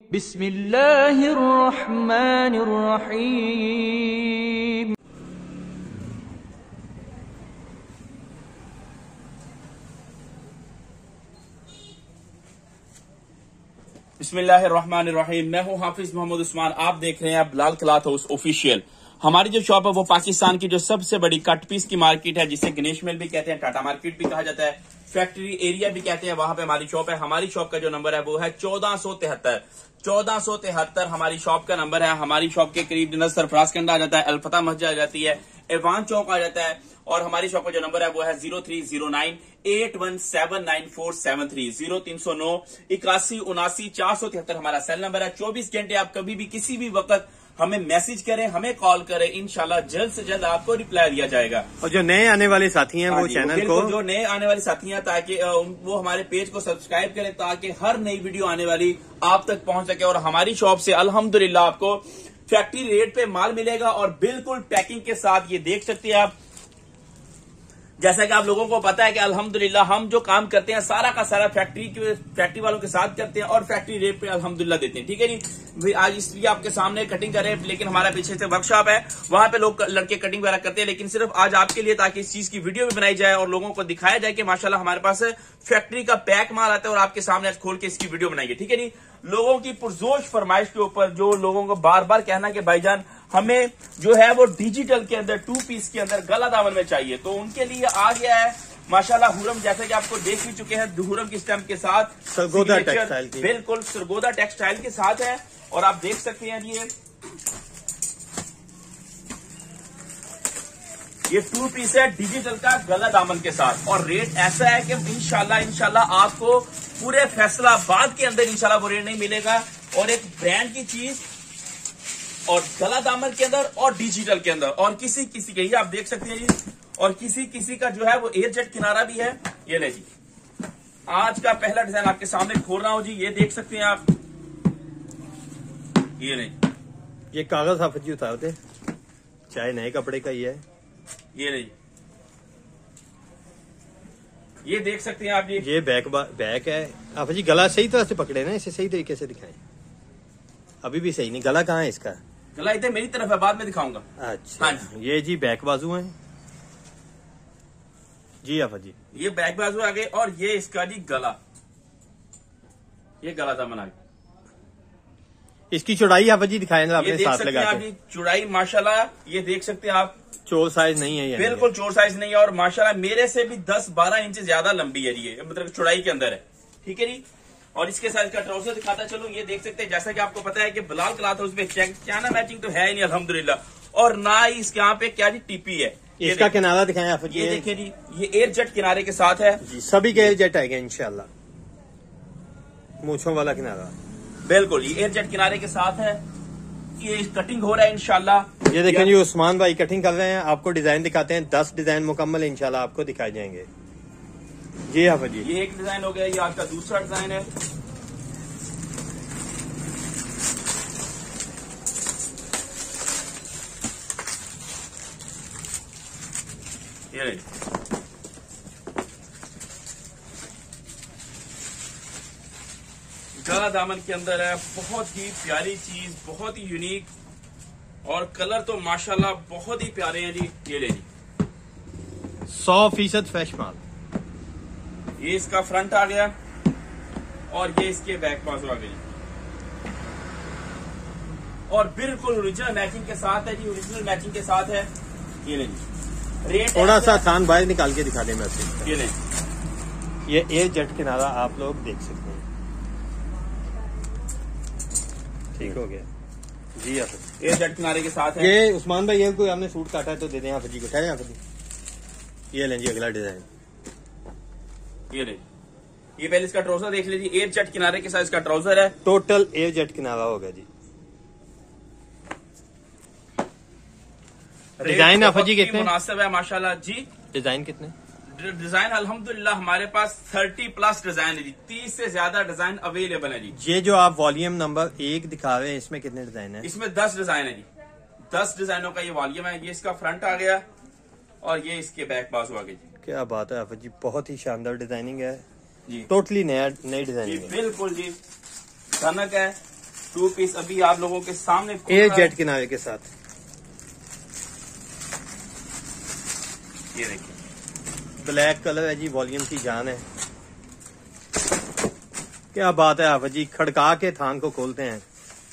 बिस्मिल्लाहिर्रहमानिर्रहीम। बिस्मिल्लाहिर्रहमानिर्रहीम। मैं हूं हाफिज मोहम्मद उस्मान। आप देख रहे हैं बिलाल क्लॉथ हाउस ऑफिशियल। हमारी जो शॉप है वो पाकिस्तान की जो सबसे बड़ी कट पीस की मार्केट है, जिसे गणेश मिल भी कहते हैं, टाटा मार्केट भी कहा जाता है, फैक्ट्री एरिया भी कहते हैं, वहां पे हमारी शॉप है। हमारी शॉप का जो नंबर है वो है 1473 हमारी शॉप का नंबर है। हमारी शॉप के करीब जनरल सरफराज कंड आ जाता है, अल्फता मस्जिद आ जाती है, एवान चौक आ जाता है। और हमारी शॉप का जो नंबर है वो है 030981794730 0309 8179 हमारा सेल नंबर है। 24 घंटे आप कभी भी किसी भी वक्त हमें मैसेज करें, हमें कॉल करें, इंशाल्लाह जल्द से जल्द आपको रिप्लाई दिया जाएगा। और जो नए आने वाले साथी हैं वो चैनल को, जो नए आने वाले साथी हैं, ताकि वो हमारे पेज को सब्सक्राइब करें, ताकि हर नई वीडियो आने वाली आप तक पहुंच सके। और हमारी शॉप से अल्हम्दुलिल्लाह आपको फैक्ट्री रेट पे माल मिलेगा और बिल्कुल पैकिंग के साथ। ये देख सकते हैं आप, जैसा कि आप लोगों को पता है कि अल्हम्दुलिल्लाह हम जो काम करते हैं सारा का सारा फैक्ट्री वालों के साथ करते हैं और फैक्ट्री रेट पे अल्हम्दुलिल्लाह देते हैं। ठीक है जी भाई, आज इसलिए आपके सामने कटिंग कर रहे हैं, लेकिन हमारा पीछे से वर्कशॉप है, वहां पे लोग लड़के कटिंग वगैरह करते हैं, लेकिन सिर्फ आज आपके लिए, ताकि इस चीज की वीडियो भी बनाई जाए और लोगों को दिखाया जाए कि माशाल्लाह हमारे पास फैक्ट्री का पैक माल आता है और आपके सामने आज खोल के इसकी वीडियो बनाइए। ठीक है जी, लोगों की पुरजोश फरमाइश के ऊपर, जो लोगों को बार बार कहना कि भाईजान हमें जो है वो डिजिटल के अंदर 2 पीस के अंदर गला दामन में चाहिए, तो उनके लिए आ गया है माशाल्लाह हुरम। जैसे कि आपको देख भी चुके हैं, हुरम की स्टैम्प के साथ सरगोदा टेक्सटाइल की, बिल्कुल सरगोदा टेक्सटाइल के साथ है। और आप देख सकते हैं ये 2 पीस है डिजिटल का गला दामन के साथ। और रेट ऐसा है कि इंशाल्लाह आपको पूरे फैसलाबाद के अंदर इंशाल्लाह वो रेट नहीं मिलेगा। और एक ब्रांड की चीज और गला दामन के अंदर और डिजिटल के अंदर, और किसी किसी के, ये आप देख सकते हैं जी, और किसी किसी का जो है वो एयर जेट किनारा भी है। ये ले जी, आज का पहला डिजाइन आपके सामने खोल रहा हूं जी, ये देख सकते हैं आप। ये नहीं, ये कागज हाफिज जी उतारते, चाहे नए कपड़े का ही है। ये नहीं, ये देख सकते हैं आप जी, ये बैक है हाफिज जी। गला सही तरह से पकड़े ना, इसे सही तरीके से दिखाएं। अभी भी सही नहीं, गला कहाँ है इसका? गला इधर मेरी तरफ है, बाद में दिखाऊंगा। अच्छा हाँ जी, ये जी बैक बाजू है जी हाफिज जी, ये बैक बाजू आ गए। और ये इसका जी गला, ये गला दामन आ गया। इसकी चौड़ाई हाफिज जी दिखाएं ना, अपने साथ लगा के। चौड़ाई माशाल्लाह ये देख सकते हैं आप, चोर साइज नहीं है ये, बिल्कुल चोर साइज नहीं है। और माशाल्लाह मेरे से भी 10-12 इंच ज्यादा लंबी है ये, मतलब चौड़ाई के अंदर है। ठीक है जी, और इसके साथ इसका ट्राउजर दिखाता चलूं। ये देख सकते हैं, जैसा कि आपको पता है कि बिलाल क्लॉथ हाउस में क्या ना मैचिंग तो है ही नहीं अल्हम्दुलिल्लाह, और ना ही इसके यहाँ पे क्या जी टीपी है। इसका किनारा दिखाएं आप। ये देखिए जी, ये एयर जेट किनारे के साथ है जी, सभी के एयर जेट आएंगे इंशाल्लाह, मूंछों वाला किनारा, बिल्कुल ये एयर जेट किनारे के साथ है। ये कटिंग हो रहा है इंशाल्लाह। ये देखें जी, उस्मान भाई कटिंग कर रहे हैं, आपको डिजाइन दिखाते हैं। 10 डिजाइन मुकम्मल इंशाल्लाह आपको दिखाए जाएंगे जी हाफिज जी। ये एक डिजाइन हो गया, ये आपका दूसरा डिजाइन है। ये गला दामन के अंदर है, बहुत ही प्यारी चीज, बहुत ही यूनिक, और कलर तो माशाल्लाह बहुत ही प्यारे हैं जी। ये ले जी, 100% फ्रेश माल। ये इसका फ्रंट आ गया और ये इसके बैक बाजू आ गई, और बिल्कुल ओरिजिनल मैचिंग के साथ है जी, ओरिजिनल मैचिंग के साथ है। ये ले जी, रेट थोड़ा सा थान बाहर निकाल के दिखा दें मैं आपको। ये ले, ये एयर जेट किनारा आप लोग देख सकते हैं। ठीक हो गया जी हाफिज, एयर जेट किनारे के साथ है। ये उस्मान भाई, ये कोई हमने सूट काटा है तो दे दें हाफिज जी को, ठहरे हाफिज जी। ये लें जी अगला डिजाइन। ये ले, ये पहले इसका ट्राउजर देख लीजिए, एयर जेट किनारे के साथ इसका ट्राउजर है। टोटल एयर जेट किनारा हो गया जी। डिजाइन हाफिज जी कितने मुनासिब है माशाल्लाह जी। डिजाइन कितने? डिजाइन अल्हम्दुलिल्लाह हमारे पास 30+ डिजाइन है जी, 30 से ज्यादा डिजाइन अवेलेबल है जी। ये जो आप वॉल्यूम नंबर 1 दिखा रहे हैं, इसमें कितने डिजाइन है? इसमें 10 डिजाइन है जी, 10 डिजाइनों का ये वॉल्यूम है। ये इसका फ्रंट आ गया और ये इसके बैक बाजू आ गई जी। क्या बात है हाफिज जी, बहुत ही शानदार डिजाइनिंग है जी, टोटली नई डिजाइनिंग है। बिल्कुल जी, कनक है, 2 पीस अभी आप लोगों के सामने एयर जेट किनारे के साथ। ये देखिए ब्लैक कलर है जी, वॉल्यूम की जान है। क्या बात है हाफिज जी, खड़का के थान को खोलते हैं।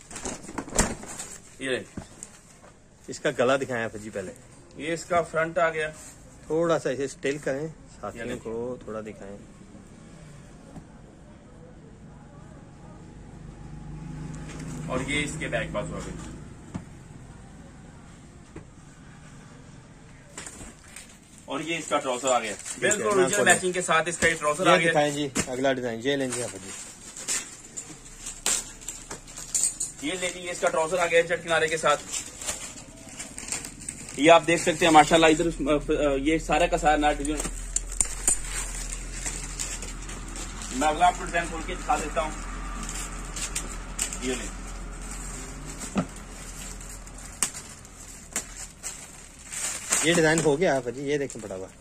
ये देखिए, इसका गला दिखाएं हाफिज जी पहले। ये इसका फ्रंट आ गया। थोड़ा सा इसे स्टिल करें, साथियों ये को थोड़ा दिखाएं। और ये इसके बैक बाजू आ गई। और ये इसका ट्राउजर आ गया, बिल्कुल ओरिजिनल मैचिंग के साथ इसका ये ट्राउजर आ ये गया। दिखाएं जी अगला डिजाइन, ये लेंगे हाफिज जी। ये ले लीजिए, इसका ट्राउजर आ गया चट किनारे के साथ। ये आप देख सकते हैं माशाल्लाह, इधर ये सारा का सारा नाट डिजाइन। मैं अगला आपको डिजाइन खोल के दिखा देता हूँ। ये ले, ये डिजाइन हो गया हाफिज जी, ये देखें पड़ा हुआ।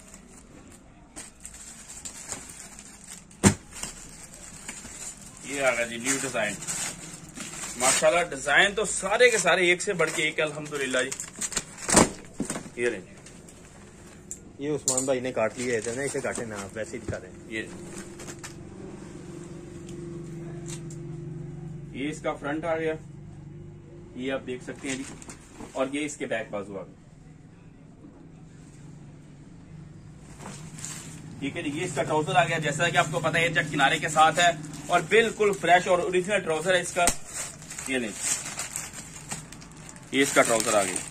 ये आ गया जी न्यू डिजाइन। माशाल्लाह डिजाइन तो सारे के सारे एक से बढ़ के एक, अल्हम्दुलिल्लाह जी। ये रहे, ये उस्मान भाई ने काट लिए थे ना, इसे काटे ना, आप वैसे ही दिखा दें। ये इसका फ्रंट आ गया, ये आप देख सकते हैं जी। और ये इसके बैक बाजू आ गया। ठीक है जी, ये इसका ट्राउजर आ गया। जैसा कि आपको पता है चट किनारे के साथ है और बिल्कुल फ्रेश और ओरिजिनल ट्राउजर है इसका। ये नहीं, ये इसका ट्राउजर आ गया।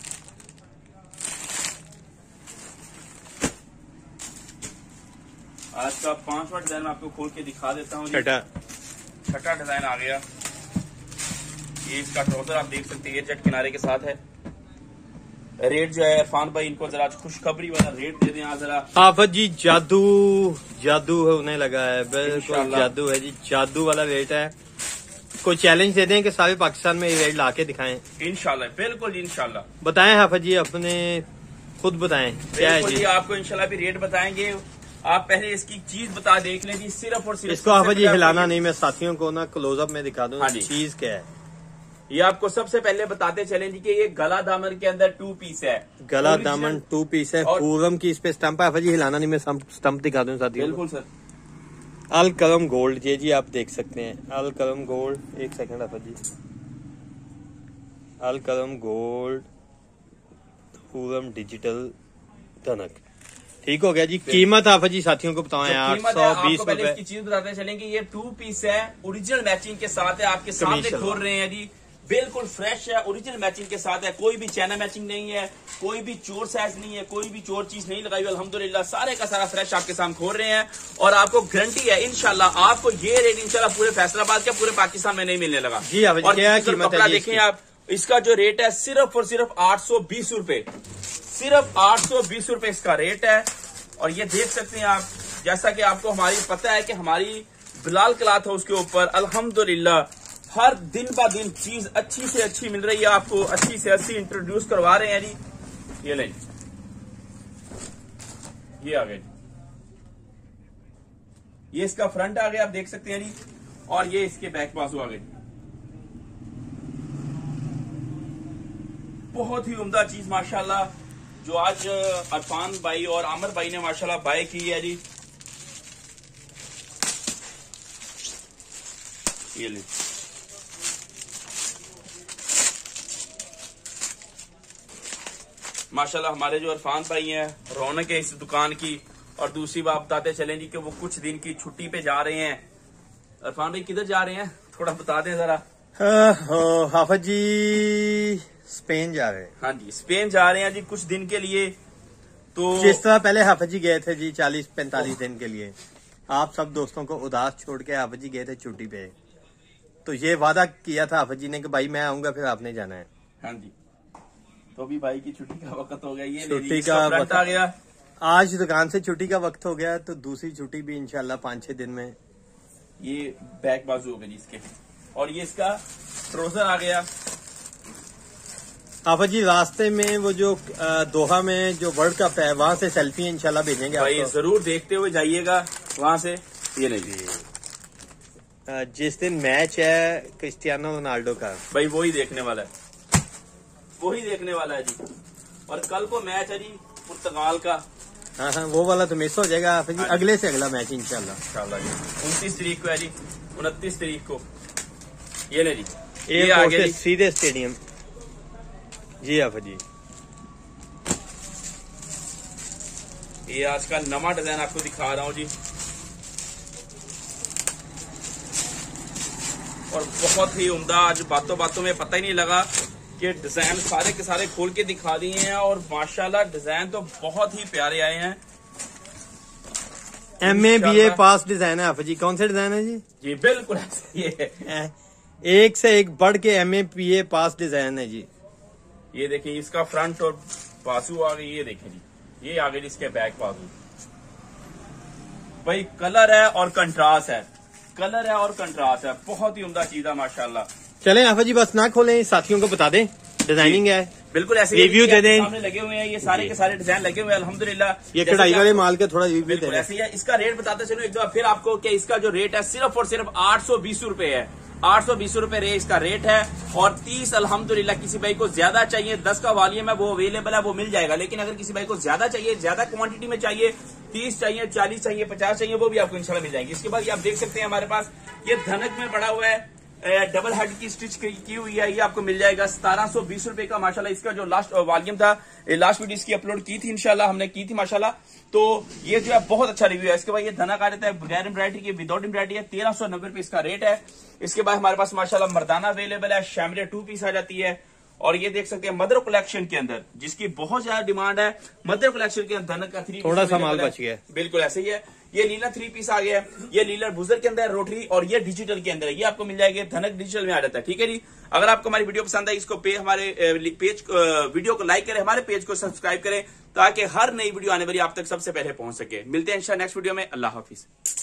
आज का 5वां डिजाइन मैं आपको खोल के दिखा देता हूँ। छठा डिजाइन आ गया। ये इसका ट्राउजर आप देख सकते हैं, ये चट किनारे के साथ है। रेट जो है इरफान भाई, इनको जरा खुशखबरी वाला रेट दे दें आज जरा। हाफिज जी जादू जादू होने लगा है, बिल्कुल जादू है जी, जादू वाला रेट है। कोई चैलेंज दे दें कि सारे पाकिस्तान में ये रेट ला के दिखाएं। इंशाल्लाह, बिल्कुल जी इंशाल्लाह। बताएं हाफिज जी, अपने खुद बताएं क्या है जी। आपको इंशाल्लाह भी रेट बताएंगे। आप पहले इसकी चीज बता देख लें जी, सिर्फ और सिर्फ इसको हाफिज जी हिलाना नहीं, मैं साथियों को ना क्लोजअप में दिखा दूं। हाँ जी। चीज क्या है ये आपको सबसे पहले बताते चलें जी कि ये गला दामन के अंदर 2 पीस है। गला दामन 2 पीस है। पूरम की इस पे स्टंप है हाफिज जी, हिलाना नहीं, मैं स्टंप दिखा दूं साथियों। बिल्कुल सर। अल कलम गोल्ड, ये जी आप देख सकते हैं अल कलम गोल्ड। एक सेकंड हाफिज जी, अल कलम गोल्ड पूरम डिजिटल धनक। ठीक हो गया जी। कीमत हाफिज जी साथियों को बताएं। 820 रुपए। रुपए। इसकी चीज बताते चलेंगे, ये 2 पीस है, ओरिजिनल मैचिंग के साथ है। आपके सामने खोल रहे हैं जी, बिल्कुल फ्रेश है, ओरिजिनल मैचिंग के साथ है। कोई भी चाइना मैचिंग नहीं है, कोई भी चोर साइज नहीं है, कोई भी चोर चीज नहीं लगाई हुई। अल्हम्दुलिल्लाह सारे का सारा फ्रेश आपके सामने खोल रहे हैं। और आपको गारंटी है इंशाल्लाह आपको ये रेट इंशाल्लाह पूरे फैसलाबाद के पूरे पाकिस्तान में नहीं मिलने लगा जी। और क्या कीमत है? देखें आप, इसका जो रेट है सिर्फ और सिर्फ 820 रुपए, सिर्फ 820 रुपए इसका रेट है। और ये देख सकते हैं आप, जैसा कि आपको हमारी पता है कि हमारी बिलाल क्लॉथ हाउस के ऊपर अल्हम्दुलिल्लाह हर दिन ब दिन चीज अच्छी से अच्छी मिल रही है। आपको अच्छी से अच्छी इंट्रोड्यूस करवा रहे हैं जी। ये नहीं, ये आ गए, ये इसका फ्रंट आ गया, आप देख सकते हैं जी। और ये इसके बैक बाजू आ गए। बहुत ही उम्दा चीज माशाल्लाह, जो आज अरफान भाई और आमिर भाई ने माशाल्लाह बाय की है जी। ये ले, माशाल्लाह हमारे जो अरफान भाई हैं, रौनक है इस दुकान की। और दूसरी बात बताते चलें जी कि वो कुछ दिन की छुट्टी पे जा रहे हैं। अरफान भाई किधर जा रहे हैं, थोड़ा बता दें जरा। हाफिज जी स्पेन जा रहे हैं। हाँ जी, स्पेन जा रहे हैं जी कुछ दिन के लिए। तो जिस तरह पहले हाफिज जी गए थे जी 40-45 दिन के लिए, आप सब दोस्तों को उदास छोड़ के हाफिज जी गए थे छुट्टी पे। तो ये वादा किया था हाफिज जी ने कि भाई मैं आऊंगा, फिर आपने जाना है। हाँ जी, तो अभी भाई की छुट्टी का वक्त हो गया। ये छुट्टी का वक्त आ गया, आज दुकान से छुट्टी का वक्त हो गया, तो दूसरी छुट्टी भी इंशाल्लाह 5-6 दिन में। ये बैक बाजू हो गया जी इसके। और ये इसका ट्राउजर आ गया। हाफिज जी रास्ते में वो जो दोहा में जो वर्ल्ड कप है, वहां से सेल्फी इंशाल्लाह भेजेंगे भाई आपको। जरूर देखते हुए जाइएगा वहां से। ये नहीं, जिस दिन मैच है क्रिस्टियानो रोनाल्डो का, भाई वही देखने वाला है, वही देखने वाला है जी। और कल को मैच है जी पुर्तगाल का। हाँ हाँ, वो वाला तो मिस हो जाएगा हाफिज जी, अगले से अगला मैच इंशाल्लाह। इंशाल्लाह जी 29 तारीख को है जी, 29 तारीख को। ये ले जी, ये एयरपोर्ट आगे से सीधे स्टेडियम। जी हाफिज जी, ये आज का नवा डिजाइन आपको दिखा रहा हूँ जी, और बहुत ही उम्दा। आज बातों बातों में पता ही नहीं लगा कि डिजाइन सारे के सारे खोल के दिखा दिए हैं, और माशाल्लाह डिजाइन तो बहुत ही प्यारे आए हैं। MA BA पास डिजाइन है हाफिज जी। कौन से डिजाइन है जी? जी बिल्कुल ऐसे ये है। एक से एक बढ़ के MA BA पास डिजाइन है जी। ये देखिए इसका फ्रंट और बाजू आ गई, ये देखिए जी, ये आ गई इसके बैक बाजू। भाई कलर है और कंट्रास्ट है, कलर है और कंट्रास्ट है, बहुत ही उम्दा चीज है माशाल्लाह। चले हाफिज जी, बस ना खोलें, साथियों को बता दें डिजाइनिंग है। बिल्कुल ऐसे रिव्यू दे दें। सामने लगे हुए हैं ये सारे के सारे डिजाइन लगे हुए हैं अल्हम्दुलिल्लाह। ये कढ़ाई वाले माल के थोड़ा रिव्यू दे बिल्कुल दें। ऐसे ही है। इसका रेट बताते चलो एक दफा फिर आपको कि इसका जो रेट है सिर्फ और सिर्फ 820 रुपए है। 820 रुपए इसका रेट है, और 30 अल्हम्दुलिल्लाह किसी भाई को ज्यादा चाहिए, 10 का वॉल्यूम है वो अवेलेबल है, वो मिल जाएगा। लेकिन अगर किसी भाई को ज्यादा चाहिए, ज्यादा क्वांटिटी में चाहिए, 30 चाहिए, 40 चाहिए, 50 चाहिए, वो भी आपको इंशाल्लाह मिल जाएंगे। इसके बाद ये आप देख सकते हैं हमारे पास ये धनक में पड़ा हुआ है, डबल हेड की स्टिच की हुई है, ये आपको मिल जाएगा 1720 रुपए का माशाल्लाह। इसका जो लास्ट वॉल्यूम था, लास्ट वीडियो इसकी अपलोड की थी इंशाल्लाह, हमने की थी माशाल्लाह। तो ये जो है बहुत अच्छा रिव्यू है। इसके बाद ये धनक आ जाता है बगैर एम्ब्रॉयडरी के, विदाउट एम्ब्रॉयडरी है, 1390 रुपए इसका रेट है। इसके बाद हमारे पास माशाल्लाह मर्दाना अवेलेबल है, शैमरे 2 पीस आ जाती है, और ये देख सकते हैं मदर कलेक्शन के अंदर, जिसकी बहुत ज्यादा डिमांड है, मदर कलेक्शन के अंदर धनक का 3 थोड़ा सा माल बच गया। बिल्कुल ऐसे ही है। ये लीलर 3 पीस आ गया है, ये लीलर बुजर के अंदर रोटरी, और ये डिजिटल के अंदर है, ये आपको मिल जाएगा। धनक डिजिटल में आ जाता है, ठीक है जी। अगर आपको हमारी वीडियो पसंद आई, इसको हमारे पेज वीडियो को लाइक करें, हमारे पेज को सब्सक्राइब करें, ताकि हर नई वीडियो आने वाली आप तक सबसे पहले पहुंच सके। मिलते हैं इंशाल्लाह नेक्स्ट वीडियो में। अल्लाह हाफिज।